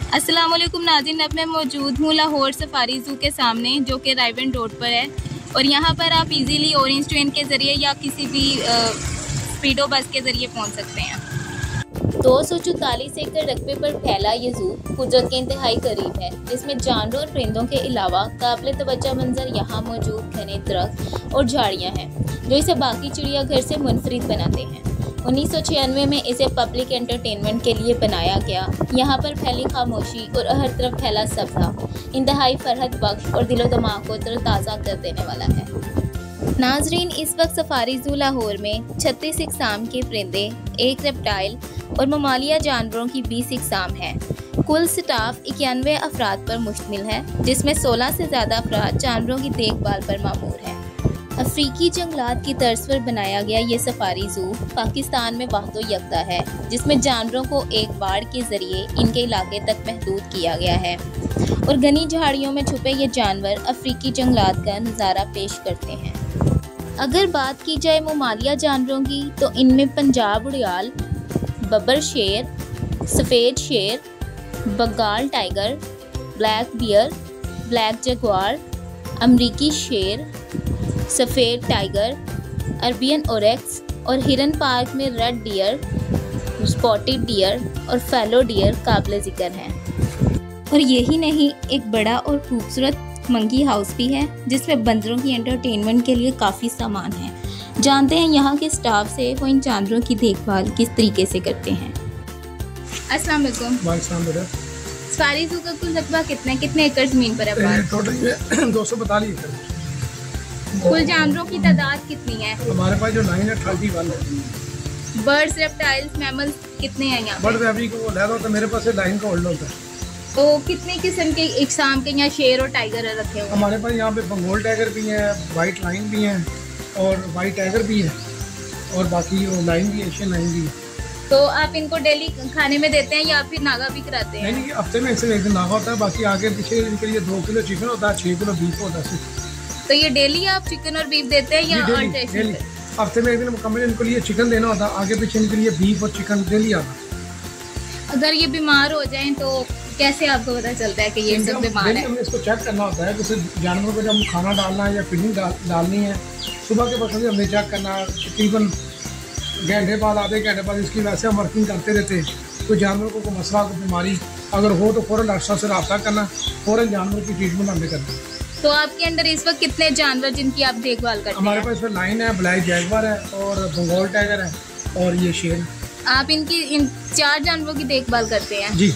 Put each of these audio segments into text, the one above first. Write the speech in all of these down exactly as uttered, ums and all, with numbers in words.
अस्सलाम वालेकुम नाज़रीन, अब मैं मौजूद हूँ लाहौर सफारी ज़ू के सामने जो कि रायवन रोड पर है। और यहाँ पर आप इजीली ऑरेंज ट्रेन के ज़रिए या किसी भी स्पीडो बस के ज़रिए पहुँच सकते हैं। दो सौ चौतालीस एकड़ रकबे पर फैला ये ज़ू कुदरत के इंतहाई करीब है, जिसमें जानवरों और परिंदों के अलावा काबिल तवज्जो मंजर यहाँ मौजूद घने दरख्त और झाड़ियाँ हैं जो इसे बाकी चिड़ियाघर से मुनफरिद बनाते हैं। उन्नीस सौ छियानवे में इसे पब्लिक एंटरटेनमेंट के लिए बनाया गया। यहाँ पर फैली खामोशी और हर तरफ फैला सब्ज़ा इंतहाई फरहत बख्श और दिलो दिमाग को तरोताज़ा कर देने वाला है। नाजरीन, इस वक्त सफारी ज़ू लाहौर में छत्तीस इकसाम के परिंदे, एक रेप्टाइल और ममालिया जानवरों की बीस इकसाम हैं। कुल स्टाफ इक्यानवे अफराद पर मुश्तमिल है, जिसमें सोलह से ज़्यादा अफराद जानवरों की देखभाल पर मामूर हैं। अफ्रीकी जंगलात की तर्ज पर बनाया गया ये सफारी ज़ू पाकिस्तान में वाहिद यकता है, जिसमें जानवरों को एक बाड़ के ज़रिए इनके इलाके तक महदूद किया गया है और घनी झाड़ियों में छुपे ये जानवर अफ्रीकी जंगलात का नज़ारा पेश करते हैं। अगर बात की जाए ममालिया जानवरों की, तो इनमें पंजाब उड़ियाल, बब्बर शेर, सफ़ेद शेर, Bengal tiger, black bear, black jaguar, अमरीकी शेर, सफ़ेद टाइगर, अरबियन ओरेक्स और हिरन पार्क में रेड डियर, स्पॉटेड डियर और फेलो डियर काबिल ज़िक्र हैं। और यही नहीं, एक बड़ा और खूबसूरत मंकी हाउस भी है, जिसमें बंदरों की एंटरटेनमेंट के लिए काफ़ी सामान है। जानते हैं यहाँ के स्टाफ से वो इन जानवरों की देखभाल किस तरीके से करते हैं। अस्सलाम वालेकुम। वालेकुम बेटा। सफारी ज़ू का कुल रकबा कितने कितने एकड़ ज़मीन पर है? टोटल दो सौ बतालीस एकड़। कुल जानवरों की तादाद कितनी है? हमारे पास जो लाइन है थर्टी वन है। बर्ड्स, रेप्टाइल्स, मैमल्स कितने हैं यहाँ? बर्ड अभी को लहदा होता है, मेरे पास लाइन का होल्ड होता है। तो कितने किस्म के इकसाम के यहाँ शेर और टाइगर रखे हुए? हमारे पास यहाँ पे बंगाल टाइगर भी है, वाइट लाइन भी है और वाइट टाइगर भी है और बाकी वो लाइन भी, एशियन लाइन भी है। तो आप इनको डेली खाने में देते हैं या फिर नागा भी कराते हैं? नहीं, हफ्ते में एक दिन नागा होता है, बाकी आगे पीछे इनके लिए दो किलो चिकन होता है, छः किलो बीफ होता है। तो ये डेली आप चिकन और बीफ देते हैं या डेली? हफ्ते में एक दिन मुकम्मल इनको लिए चिकन देना होता है, आगे पीछे इनके लिए बीफ और चिकन डेली आता है। अगर ये बीमार हो जाएं तो कैसे आपको पता चलता है कि ये सब बीमार है? हमें इसको चेक करना होता है, जैसे जानवरों को जब खाना डालना है या फीडिंग डालनी है, सुबह के वक्त हमने चेक करना, तकरीबन घंटे बाद आधे घंटे बाद इसकी वैसे हम वर्किंग करते रहते हैं। तो जानवरों को कोई मसला, कोई बीमारी अगर हो तो फ़ौरन डॉक्टर से रब्ता करना, फ़ौरन जानवरों की ट्रीटमेंट हमें करना। तो आपके अंदर इस वक्त कितने जानवर जिनकी आप देखभाल करते हैं? हमारे पास इसमें लाइन है, ब्लैक जैगुआर है और बंगाल टाइगर है और ये शेर। आप इनकी इन चार जानवरों की देखभाल करते हैं? जी।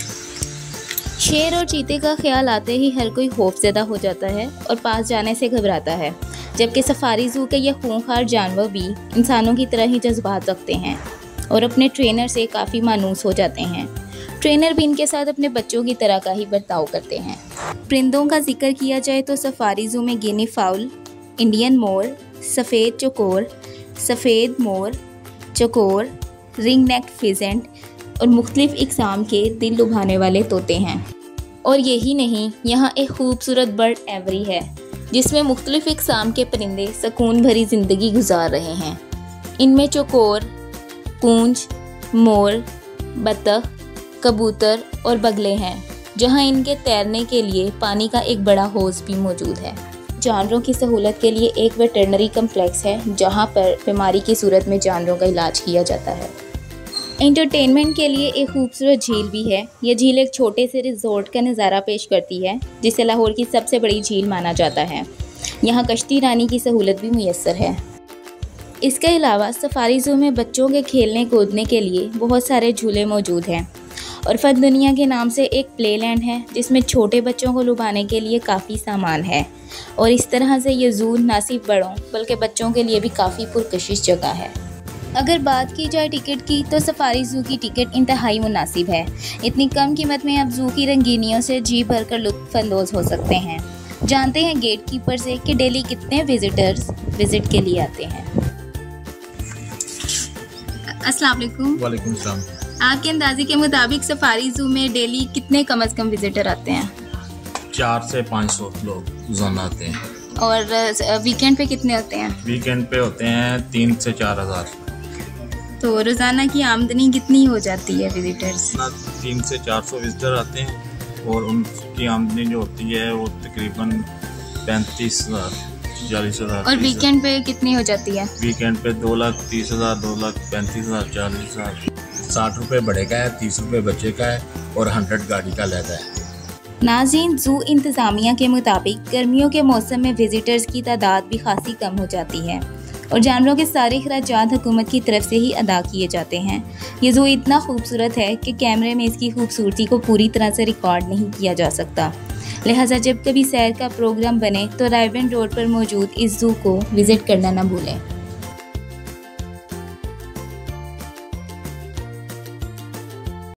शेर और चीते का ख्याल आते ही हर कोई खौफज़दा हो जाता है और पास जाने से घबराता है, जबकि सफारी ज़ू के ये खूंखार जानवर भी इंसानों की तरह ही जज्बात रखते हैं और अपने ट्रेनर से काफ़ी मानूस हो जाते हैं। ट्रेनर भी इनके साथ अपने बच्चों की तरह का ही बर्ताव करते हैं। परिंदों का जिक्र किया जाए तो सफारी ज़ू में गिनी फाउल, इंडियन मोर, सफ़ेद चकोर, सफ़ेद मोर, चकोर, रिंग नेक्ड फिजेंट और मुख्तलिफ इकसाम के दिल लुभाने वाले तोते हैं। और यही नहीं, यहाँ एक खूबसूरत बर्ड एवरी है, जिसमें मुख्तलिफ इकसाम के परिंदे सुकून भरी ज़िंदगी गुजार रहे हैं। इनमें चकोर, पूंछ, मोर, बतख, कबूतर और बगले हैं, जहाँ इनके तैरने के लिए पानी का एक बड़ा हौज भी मौजूद है। जानवरों की सहूलत के लिए एक वेटरनरी कम्प्लेक्स है, जहाँ पर बीमारी की सूरत में जानवरों का इलाज किया जाता है। एंटरटेनमेंट के लिए एक खूबसूरत झील भी है। यह झील एक छोटे से रिजॉर्ट का नज़ारा पेश करती है, जिसे लाहौर की सबसे बड़ी झील माना जाता है। यहाँ कश्ती रानी की सहूलत भी मुयस्सर है। इसके अलावा सफारी ज़ू में बच्चों के खेलने कूदने के लिए बहुत सारे झूले मौजूद हैं और फन दुनिया के नाम से एक प्ले लैंड है, जिसमें छोटे बच्चों को लुभाने के लिए काफ़ी सामान है। और इस तरह से ये ज़ू ना सिर्फ बड़ों बल्कि बच्चों के लिए भी काफ़ी पुरकशिश जगह है। अगर बात की जाए टिकट की, तो सफारी ज़ू की टिकट इंतहाई मुनासिब है। इतनी कम कीमत में आप ज़ू की रंगीनियों से जी भर कर लुत्फ़अंदोज़ हो सकते हैं। जानते हैं गेट कीपर से कि डेली कितने विजिटर्स विजिट के लिए आते हैं। अस्सलाम वालेकुम। वालेकुम सलाम। आपके अंदाजे के मुताबिक सफारी ज़ू में डेली कितने कम अज़ कम विजिटर आते हैं? चार से पाँच सौ लोग रोज़ाना आते हैं। और वीकेंड पे कितने होते हैं? वीकेंड पे होते हैं तीन से चार हज़ार। तो रोज़ाना की आमदनी कितनी हो जाती है विजिटर्स? तीन से चार सौ विजिटर आते हैं और उनकी आमदनी जो होती है वो तकरीबन पैंतीस हज़ार चालीस हज़ार। और वीकेंड पे कितनी हो जाती है? वीकेंड पे दो लाख तीस हज़ार, दो लाख पैंतीस हज़ार, चालीस हज़ार। साठ रुपये बड़े का है, तीस रुपये बच्चे का है और हंड्रेड गाड़ी का लहदा है। नाज़रीन, ज़ू इंतज़ामिया के मुताबिक गर्मियों के मौसम में विजिटर्स की तादाद भी खासी कम हो जाती है और जानवरों के सारे खर्चात हुकूमत की तरफ से ही अदा किए जाते हैं। ये ज़ू इतना खूबसूरत है कि कैमरे में इसकी खूबसूरती को पूरी तरह से रिकॉर्ड नहीं किया जा सकता। लिहाजा जब कभी सैर का प्रोग्राम बने तो रायवन रोड पर मौजूद इस ज़ू को विज़िट करना ना भूलें।